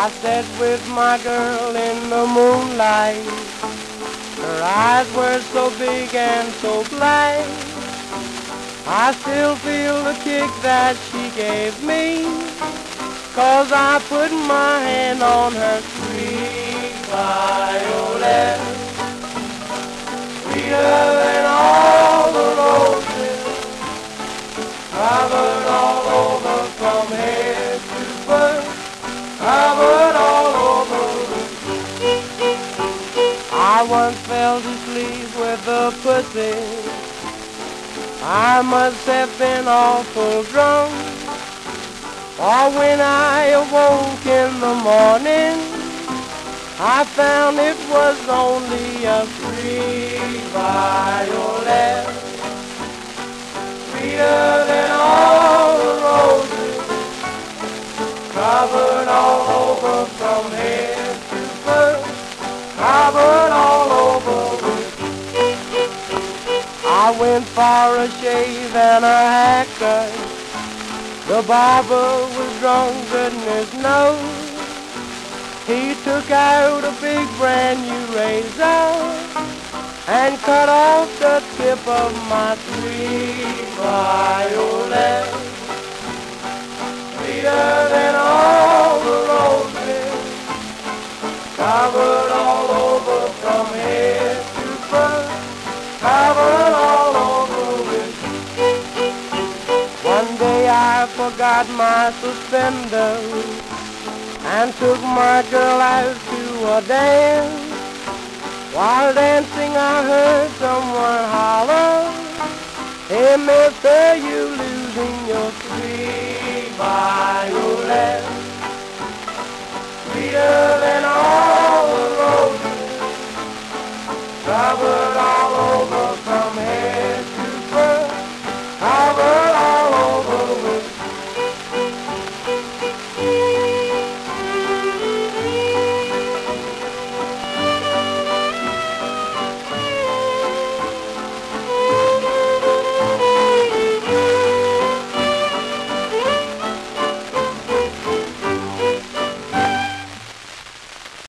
I sat with my girl in the moonlight. Her eyes were so big and so black. I still feel the kick that she gave me, 'cause I put my hand on her sweet violet. Sweeter than all the roses, covered all over from head to foot, covered all over. I once fell to sleep with a pussy. I must have been awful drunk, or when I awoke in the morning, I found it was only a free violet. Sweeter than all the roses, covered all over from head to foot, covered all over. I went for a shave and a haircut. The barber was drunk, goodness knows. He took out a big brand new razor and cut off the tip of my sweet violet. Sweeter than all the roses, covered all over from head to foot, covered all over with. One day I forgot my suspenders and took my girl out to a dance. While dancing I heard someone holler, "Hey mister, you losing your sweet violet." Sweeter than